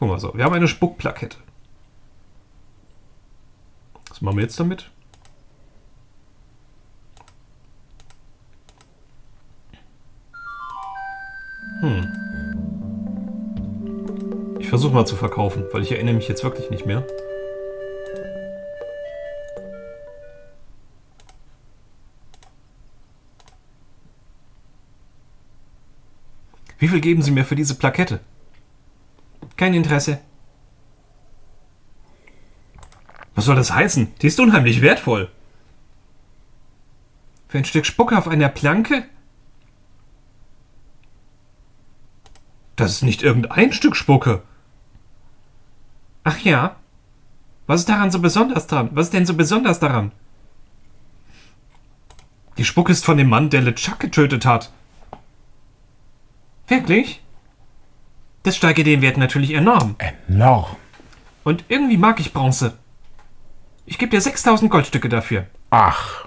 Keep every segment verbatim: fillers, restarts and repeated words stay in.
Guck mal so, wir haben eine Spuckplakette. Was machen wir jetzt damit? Hm. Ich versuche mal zu verkaufen, weil ich erinnere mich jetzt wirklich nicht mehr. Wie viel geben Sie mir für diese Plakette? Kein Interesse. Was soll das heißen? Die ist unheimlich wertvoll. Für ein Stück Spucke auf einer Planke? Das ist nicht irgendein Stück Spucke. Ach ja? Was ist daran so besonders dran? Was ist denn so besonders daran? Die Spucke ist von dem Mann, der LeChuck getötet hat. Wirklich? Das steigert den Wert natürlich enorm. Enorm. Und irgendwie mag ich Bronze. Ich gebe dir sechstausend Goldstücke dafür. Ach.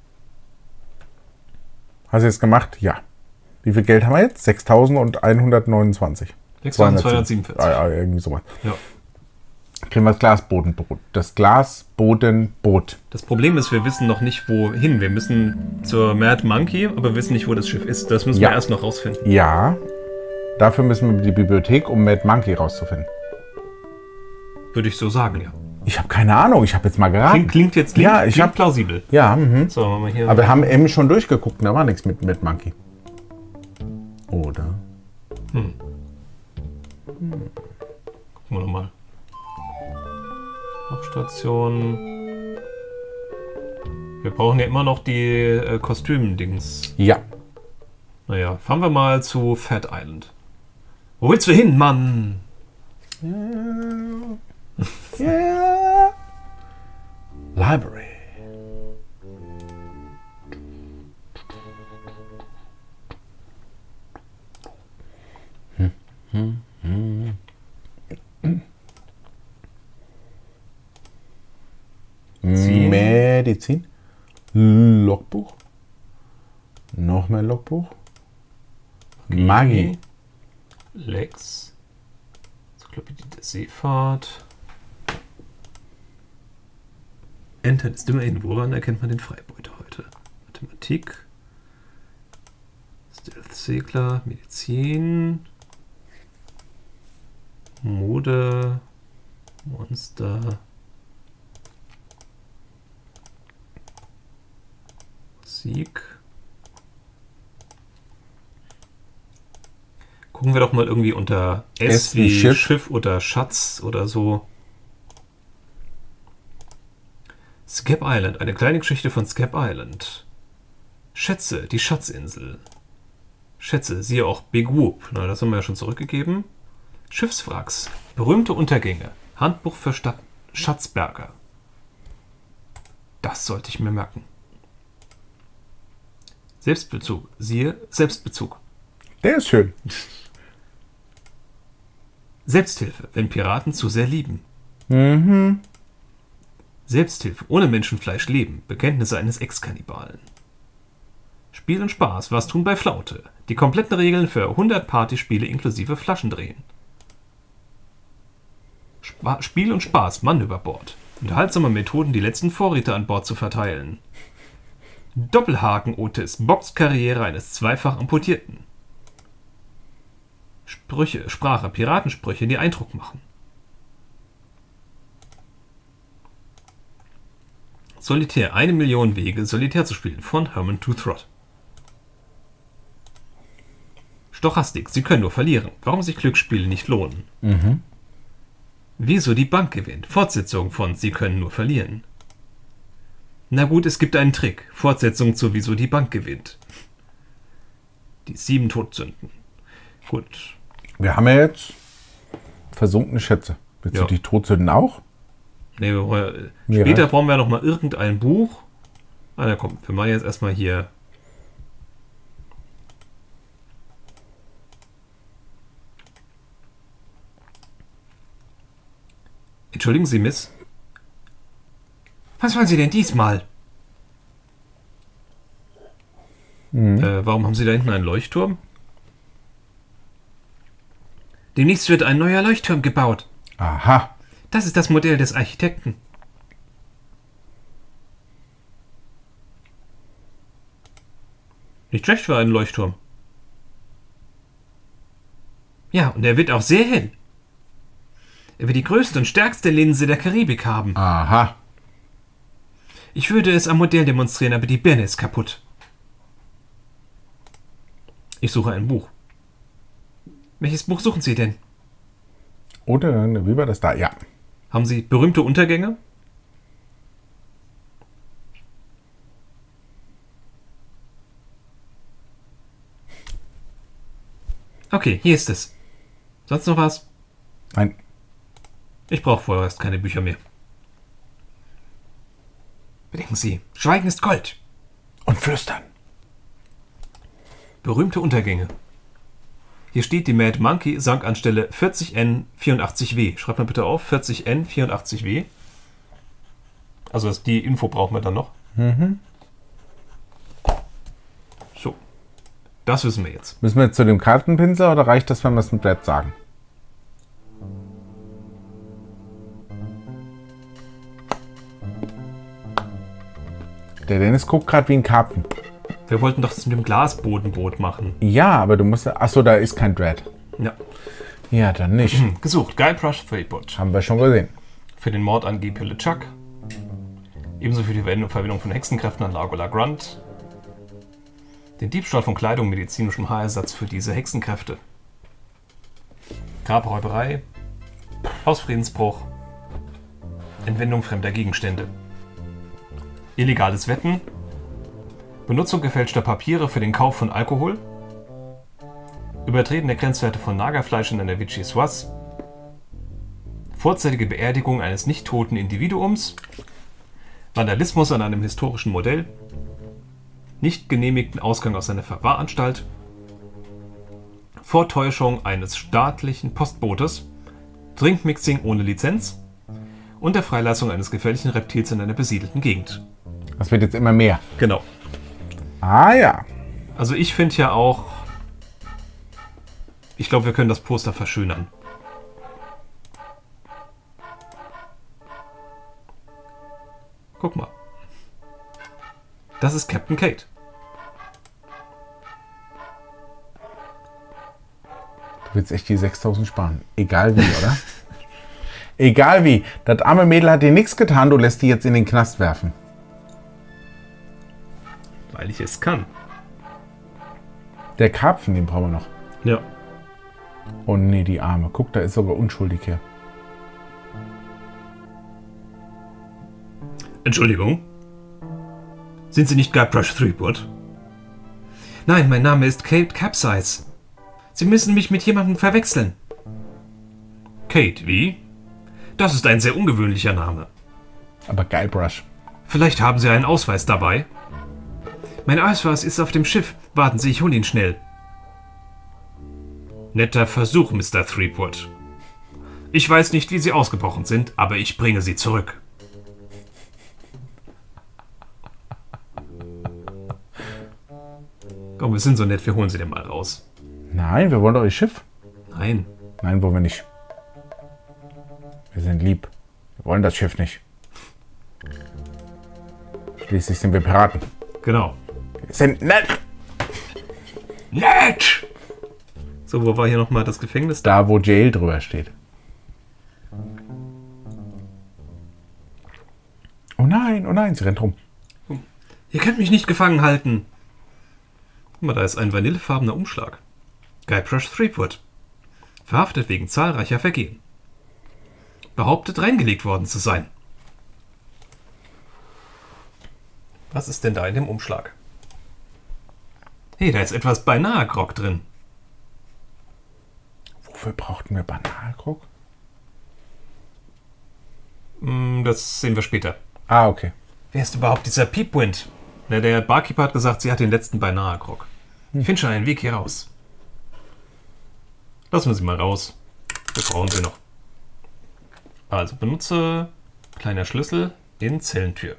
Hast du jetzt gemacht? Ja. Wie viel Geld haben wir jetzt? sechstausendeinhundertneunundzwanzig. sechstausendzweihundertsiebenundvierzig. Ah, ja, irgendwie sowas. Ja. Kriegen wir das Glasbodenbrot. Das Glasbodenboot. Das Problem ist, wir wissen noch nicht, wohin. Wir müssen zur Mad Monkey, aber wir wissen nicht, wo das Schiff ist. Das müssen Ja. wir erst noch rausfinden. Ja. Dafür müssen wir in die Bibliothek, um Mad Monkey rauszufinden. Würde ich so sagen, ja. Ich habe keine Ahnung. Ich habe jetzt mal geraten. Klingt, klingt jetzt klingt, Ja, ich klingt hab- plausibel. Ja, mhm. So, machen wir hier. Aber wir haben M schon durchgeguckt. Da war nichts mit Mad Monkey. Oder? Gucken wir nochmal. Hauptstation. Wir brauchen ja immer noch die äh, Kostüm-Dings. Ja. Naja, fahren wir mal zu Fat Island. Wo willst du hin, Mann? Yeah. Library. Medizin. Medizin. Logbuch. Noch mehr Logbuch. Magie. Lex. Enzyklopädie der Seefahrt. Enter ist immerhin. Woran erkennt man den Freibeuter heute? Mathematik. Stealth-Segler. Medizin. Mode. Monster. Musik. Gucken wir doch mal irgendwie unter S, S wie wie Schiff. Schiff oder Schatz oder so. Scap Island, eine kleine Geschichte von Scap Island. Schätze, die Schatzinsel. Schätze, siehe auch Big Whoop. Na, das haben wir ja schon zurückgegeben. Schiffswracks, berühmte Untergänge. Handbuch für Stadt Schatzberger. Das sollte ich mir merken. Selbstbezug, siehe Selbstbezug. Der ist schön. Selbsthilfe, wenn Piraten zu sehr lieben. Mhm. Selbsthilfe, ohne Menschenfleisch leben. Bekenntnisse eines Ex-Kannibalen. Spiel und Spaß, was tun bei Flaute. Die kompletten Regeln für hundert Partyspiele inklusive Flaschendrehen. Spa Spiel und Spaß, Mann über Bord. Unterhaltsame Methoden, die letzten Vorräte an Bord zu verteilen. Doppelhaken-Otis, Boxkarriere eines zweifach Amputierten. Sprüche, Sprache, Piratensprüche, die Eindruck machen. Solitär, eine Million Wege, Solitär zu spielen, von Herman Toothrot. Stochastik, Sie können nur verlieren. Warum sich Glücksspiele nicht lohnen? Mhm. Wieso die Bank gewinnt. Fortsetzung von Sie können nur verlieren. Na gut, es gibt einen Trick. Fortsetzung zu Wieso die Bank gewinnt. Die sieben Todsünden. Gut. Wir haben ja jetzt versunkene Schätze. Willst Ja. du die Todsünden auch? Nee, wir wollen, Mir später reicht. brauchen wir noch mal irgendein Buch. Ah, na komm, wir machen jetzt erstmal hier. Entschuldigen Sie, Miss. Was wollen Sie denn diesmal? Mhm. Äh, warum haben Sie da hinten einen Leuchtturm? Demnächst wird ein neuer Leuchtturm gebaut. Aha. Das ist das Modell des Architekten. Nicht schlecht für einen Leuchtturm. Ja, und er wird auch sehr hell. Er wird die größte und stärkste Linse der Karibik haben. Aha. Ich würde es am Modell demonstrieren, aber die Birne ist kaputt. Ich suche ein Buch. Welches Buch suchen Sie denn? Oder, wie war das da? Ja. Haben Sie berühmte Untergänge? Okay, hier ist es. Sonst noch was? Nein. Ich brauche vorerst keine Bücher mehr. Bedenken Sie, Schweigen ist Gold. Und flüstern. Berühmte Untergänge. Hier steht, die Mad Monkey sank an Stelle vierzig N vierundachtzig W. Schreibt mal bitte auf, vierzig N vierundachtzig W. Also das, die Info brauchen wir dann noch. Mhm. So, das wissen wir jetzt. Müssen wir jetzt zu dem Kartenpinsel oder reicht das, wenn wir es mit Brett sagen? Der Dennis guckt gerade wie ein Karpfen. Wir wollten doch das mit dem Glasbodenboot machen. Ja, aber du musst... Achso, da ist kein Dread. Ja. Ja, dann nicht. Hm, gesucht. Guybrush Threepwood. Haben wir schon gesehen. Für den Mord an G P LeChuck. Ebenso für die Verwendung von Hexenkräften an Lagola Grunt. Den Diebstahl von Kleidung und medizinischem Haarersatz für diese Hexenkräfte. Grabräuberei. Hausfriedensbruch. Entwendung fremder Gegenstände. Illegales Wetten. Benutzung gefälschter Papiere für den Kauf von Alkohol. Übertreten der Grenzwerte von Nagerfleisch in einer Vichyssoise. Vorzeitige Beerdigung eines nicht toten Individuums. Vandalismus an einem historischen Modell. Nicht genehmigten Ausgang aus einer Verwahranstalt. Vortäuschung eines staatlichen Postbotes. Drinkmixing ohne Lizenz. Und der Freilassung eines gefährlichen Reptils in einer besiedelten Gegend. Das wird jetzt immer mehr. Genau. Ah ja. Also ich finde ja auch, ich glaube, wir können das Poster verschönern. Guck mal. Das ist Captain Kate. Du willst echt die sechstausend sparen. Egal wie, oder? Egal wie. Das arme Mädel hat dir nichts getan, du lässt die jetzt in den Knast werfen. Weil ich es kann. Der Karpfen, den brauchen wir noch. Ja. Oh nee, die Arme. Guck, da ist sogar unschuldig hier. Entschuldigung. Sind Sie nicht Guybrush Threepwood? Nein, mein Name ist Kate Capsize. Sie müssen mich mit jemandem verwechseln. Kate, wie? Das ist ein sehr ungewöhnlicher Name. Aber Guybrush. Vielleicht haben Sie einen Ausweis dabei? Mein Ausweis ist auf dem Schiff. Warten Sie, ich hole ihn schnell. Netter Versuch, Mister Threepwood. Ich weiß nicht, wie Sie ausgebrochen sind, aber ich bringe Sie zurück. Komm, wir sind so nett, wir holen Sie den mal raus. Nein, wir wollen doch ihr Schiff. Nein. Nein, wollen wir nicht. Wir sind lieb. Wir wollen das Schiff nicht. Schließlich sind wir Piraten. Genau. Wir sind nett. Nett! So, wo war hier nochmal das Gefängnis? Da, wo Jail drüber steht. Oh nein, oh nein, sie rennt rum. Ihr könnt mich nicht gefangen halten. Guck mal, da ist ein vanillefarbener Umschlag. Guybrush Threepwood. Verhaftet wegen zahlreicher Vergehen. Behauptet, reingelegt worden zu sein. Was ist denn da in dem Umschlag? Hey, da ist etwas Beinahe-Grog drin. Wofür brauchten wir Banalkrug? Hm, das sehen wir später. Ah, okay. Wer ist überhaupt dieser Peepwind? Na, der Barkeeper hat gesagt, sie hat den letzten Beinahe-Grog. Ich finde schon einen Weg hier raus. Lassen wir sie mal raus. Wir brauchen sie noch. Also benutze kleiner Schlüssel in Zellentür.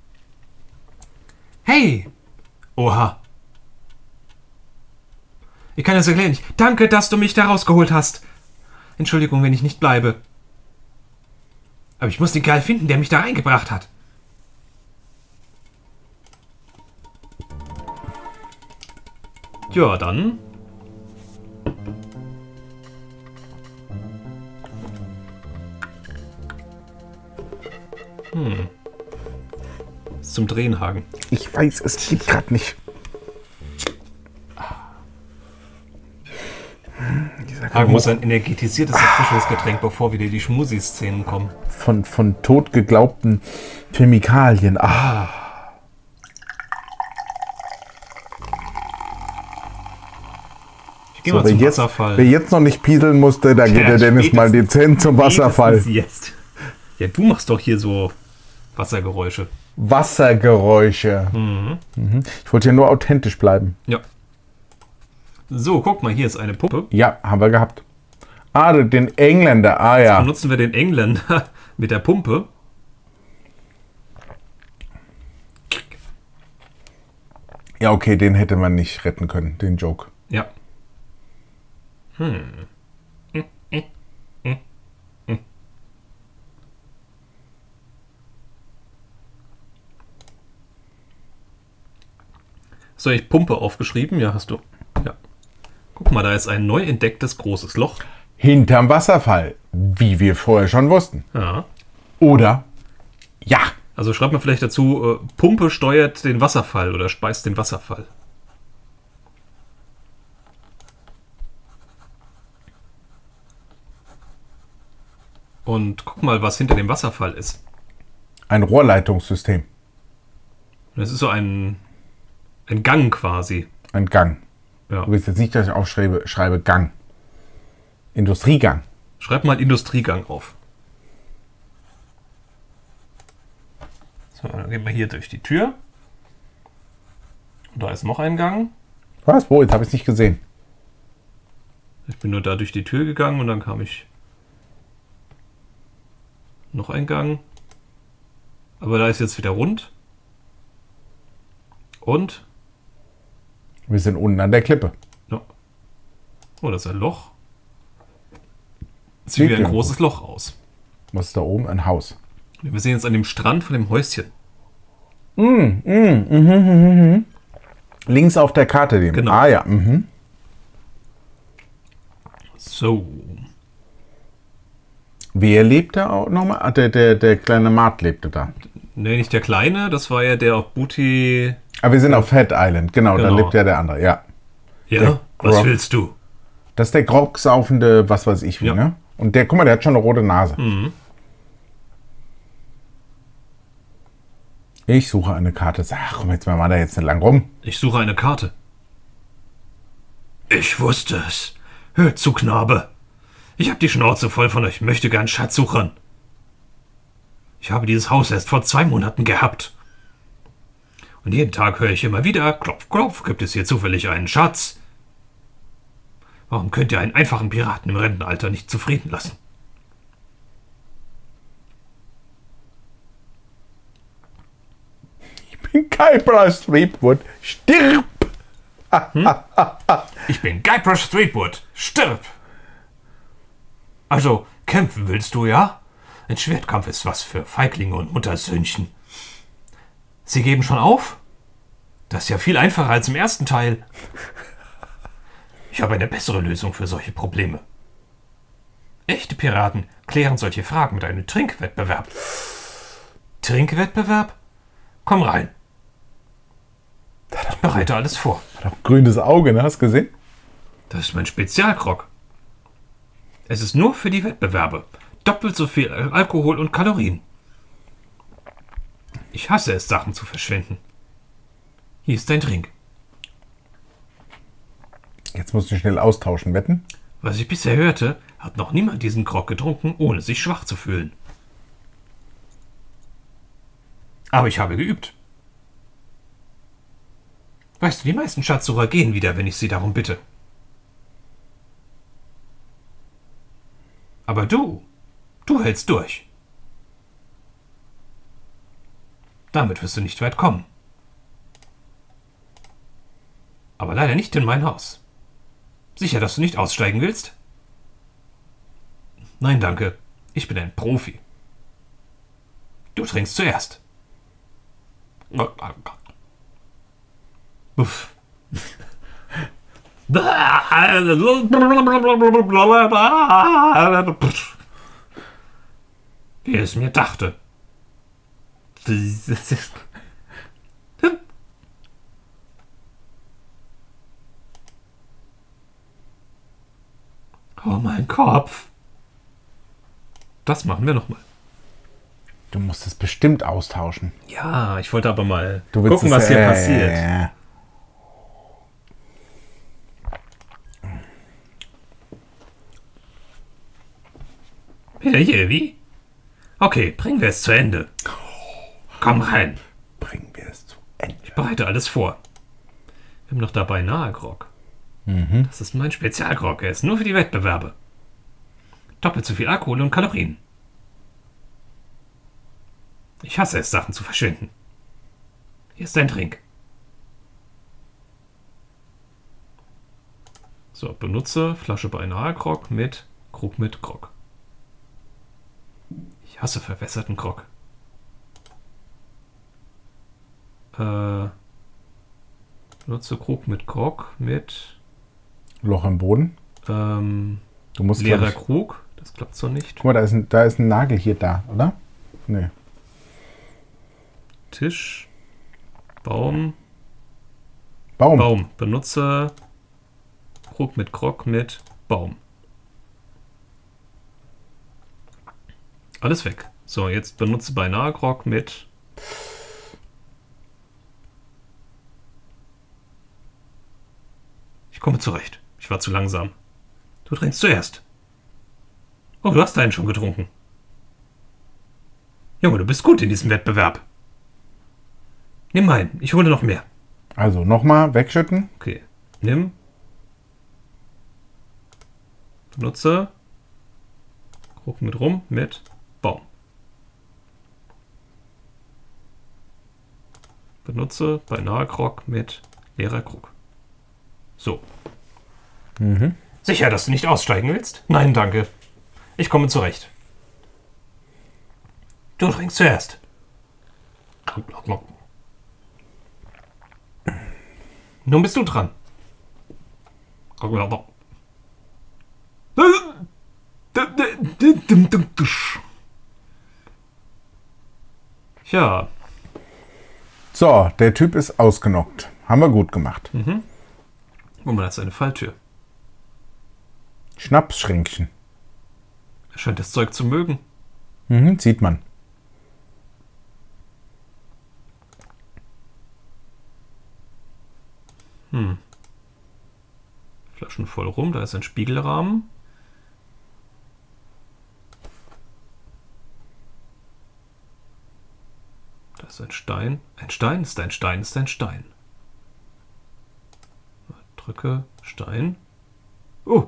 Hey! Oha! Ich kann das erklären. Danke, dass du mich da rausgeholt hast. Entschuldigung, wenn ich nicht bleibe. Aber ich muss den Kerl finden, der mich da reingebracht hat. Ja, dann. Hm. Ist zum Drehen, Hagen. Ich weiß, es geht gerade nicht. Hagen muss ein energetisiertes, erfrischendes Getränk, bevor wieder die Schmusi-Szenen kommen. Von, von tot geglaubten Chemikalien. Ah. Ich gehe mal So, zum wer jetzt, Wasserfall. wer jetzt noch nicht pieseln musste, da geht Ja, der Dennis mal dezent zum Wasserfall. Spätestens jetzt. Ja, du machst doch hier so Wassergeräusche. Wassergeräusche. Mhm. Mhm. Ich wollte ja nur authentisch bleiben. Ja. So, guck mal, hier ist eine Puppe. Ja, haben wir gehabt. Ah, den Engländer. Ah ja. Benutzen wir den Engländer mit der Pumpe. Ja, okay, den hätte man nicht retten können, den Joke. Ja. Hm. So, ich Pumpe aufgeschrieben. Ja, hast du. Ja. Guck mal, da ist ein neu entdecktes großes Loch. Hinterm Wasserfall, wie wir vorher schon wussten. Ja. Oder? Ja. Also schreibt mal vielleicht dazu, äh, Pumpe steuert den Wasserfall oder speist den Wasserfall. Und guck mal, was hinter dem Wasserfall ist. Ein Rohrleitungssystem. Das ist so ein, ein Gang quasi. Ein Gang. Ja. Du willst jetzt nicht, dass ich aufschreibe, schreibe Gang. Industriegang. Schreib mal Industriegang auf. So, dann gehen wir hier durch die Tür. Und da ist noch ein Gang. Was? Wo? Jetzt habe ich es nicht gesehen. Ich bin nur da durch die Tür gegangen und dann kam ich. Noch ein Gang. Aber da ist jetzt wieder rund. Und? Wir sind unten an der Klippe. Ja. Oh, das ist ein Loch. Sieht wie ein großes Loch aus. Was ist da oben? Ein Haus. Wir sehen jetzt an dem Strand von dem Häuschen. Mm, mm, mm, mm, mm. Links auf der Karte dem. Genau. Ah ja. Mhm. So. Wer lebt da auch nochmal? Ah, der, der, der kleine Mart lebte da. Ne, nicht der Kleine, das war ja der auf Booty. Aber wir sind auf Fat Island. Genau, Genau. da lebt ja der andere. Ja. Ja, Der was Grog. willst du? Das ist der grogsaufende, was weiß ich wie, Ja. ne? Und der, guck mal, der hat schon eine rote Nase. Mhm. Ich suche eine Karte. Ach, komm jetzt mal da jetzt nicht lang rum. Ich suche eine Karte. Ich wusste es. Hört zu, Knabe. Ich habe die Schnauze voll von euch möchte gern Schatzsuchern. Ich habe dieses Haus erst vor zwei Monaten gehabt. Und jeden Tag höre ich immer wieder, klopf, klopf, gibt es hier zufällig einen Schatz? Warum könnt ihr einen einfachen Piraten im Rentenalter nicht zufrieden lassen? Ich bin Kypros Threepwood. Stirb! Ich bin Guybrush Threepwood. Stirb! Also, kämpfen willst du, ja? Ein Schwertkampf ist was für Feiglinge und Muttersöhnchen. Sie geben schon auf? Das ist ja viel einfacher als im ersten Teil. Ich habe eine bessere Lösung für solche Probleme. Echte Piraten klären solche Fragen mit einem Trinkwettbewerb. Trinkwettbewerb? Komm rein. Ich bereite alles vor. Hat auch grünes Auge, ne? Hast du gesehen? Das ist mein Spezialgrog. Es ist nur für die Wettbewerbe. Doppelt so viel Alkohol und Kalorien. Ich hasse es, Sachen zu verschwenden. Hier ist dein Drink. Jetzt musst du schnell austauschen, wetten? Was ich bisher hörte, hat noch niemand diesen Grog getrunken, ohne sich schwach zu fühlen. Aber ich habe geübt. Weißt du, die meisten Schatzsucher gehen wieder, wenn ich sie darum bitte. Aber du, du hältst durch. Damit wirst du nicht weit kommen. Aber leider nicht in mein Haus. Sicher, dass du nicht aussteigen willst? Nein, danke. Ich bin ein Profi. Du trinkst zuerst. Uff. Wie es mir dachte. Oh, mein Kopf. Das machen wir nochmal. Du musst es bestimmt austauschen. Ja, ich wollte aber mal Du willst gucken, es, was hier äh, passiert. äh, Wieder hier, wie? Okay, bringen wir es zu Ende. Komm rein. Bringen wir es zu Ende. Ich bereite alles vor. Wir haben noch dabei Nahe-Grog. Mhm. Das ist mein Spezialgrog. Er ist nur für die Wettbewerbe. Doppelt so viel Alkohol und Kalorien. Ich hasse es, Sachen zu verschwinden. Hier ist dein Trink. So, benutze Flasche bei Nahe-Grog mit Krug mit Grog. Ich hasse verwässerten Grog. Äh, benutze Krug mit Grog mit Loch im Boden. ähm, Du musst leerer glaub ich- Krug. Das klappt so nicht. Guck mal, da ist, ein, da ist ein Nagel hier da, oder? Nee. Tisch. Baum. Baum. Baum. Benutze Krug mit Grog mit Baum. Alles weg. So, jetzt benutze beinahe Grog mit Ich komme zurecht. Ich war zu langsam. Du trinkst zuerst. Oh, du hast einen schon getrunken. Junge, du bist gut in diesem Wettbewerb. Nimm einen. Ich hole noch mehr. Also nochmal wegschütten. Okay. Nimm. Benutze. Krug mit Rum mit Baum. Benutze beinahe Grog mit leerer Krug. So. Mhm. Sicher, dass du nicht aussteigen willst? Nein, danke. Ich komme zurecht. Du trinkst zuerst. Nun bist du dran. Ja. So, der Typ ist ausgenockt. Haben wir gut gemacht. Mhm. Oh, man hat eine Falltür. Schnapsschränkchen. Er scheint das Zeug zu mögen. Mhm, sieht man. Hm. Flaschen voll rum, da ist ein Spiegelrahmen. Da ist ein Stein. Ein Stein ist ein Stein ist ein Stein. Drücke Stein. Oh.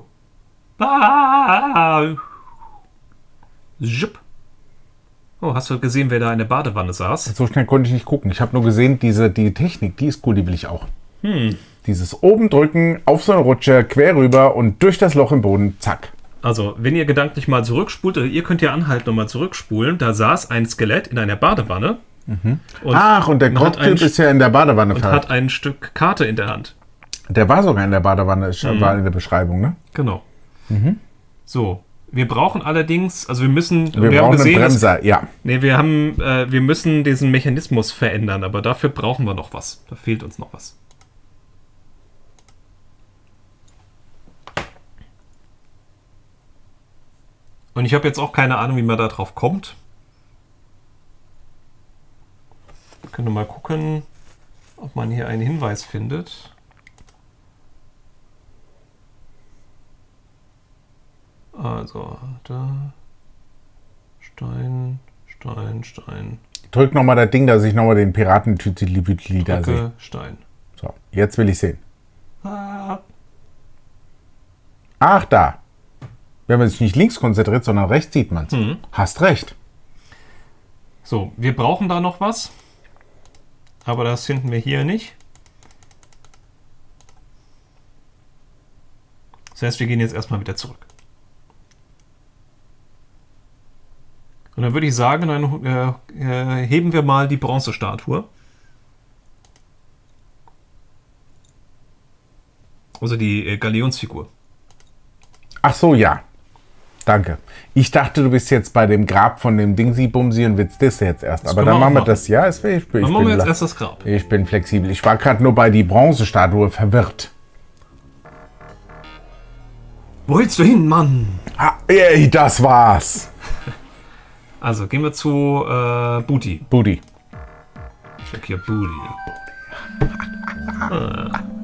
Ah. Jupp. Oh, hast du gesehen, wer da in der Badewanne saß? So schnell konnte ich nicht gucken. Ich habe nur gesehen, diese, die Technik, die ist cool, die will ich auch. Hm. Dieses oben drücken, auf so eine Rutsche, quer rüber und durch das Loch im Boden, zack. Also, wenn ihr gedanklich mal zurückspult, oder ihr könnt ja anhalten und mal zurückspulen, da saß ein Skelett in einer Badewanne. Mhm. Und Ach, und der hat ein Grog-Typ ist ja in der Badewanne und verhakt. hat ein Stück Karte in der Hand. Der war sogar in der Badewanne, ist- Mhm. war in der Beschreibung, ne? Genau. Mhm. So, wir brauchen allerdings, also wir müssen, Wir, wir haben brauchen gesehen, einen dass, Bremser, ja. nee, wir haben, äh, wir müssen diesen Mechanismus verändern, aber dafür brauchen wir noch was. Da fehlt uns noch was. Und ich habe jetzt auch keine Ahnung, wie man da drauf kommt. Wir können mal gucken, ob man hier einen Hinweis findet. Also, da. Stein, Stein, Stein. Drück nochmal das Ding, dass ich nochmal den Piratentütli da sehe. Drücke, Stein. So, jetzt will ich sehen. Ah. Ach, da. Wenn man sich nicht links konzentriert, sondern rechts, sieht man es. Mhm. Hast recht. So, wir brauchen da noch was. Aber das finden wir hier nicht. Das heißt, wir gehen jetzt erstmal wieder zurück. Und dann würde ich sagen, dann äh, äh, heben wir mal die Bronzestatue. Also die äh, Galionsfigur. Ach so, ja. Danke. Ich dachte, du bist jetzt bei dem Grab von dem Dingsi-Bumsi und willst das jetzt erst. Das Aber können dann wir auch machen wir machen. das. Ja, ich, ich, ich, Dann bin, machen wir jetzt la- erst das Grab. ich bin flexibel. Ich war gerade nur bei die Bronzestatue verwirrt. Wo willst du hin, Mann? Ah, ey, das war's. Also gehen wir zu äh, Booty. Booty. Ich sag hier Booty. Ah.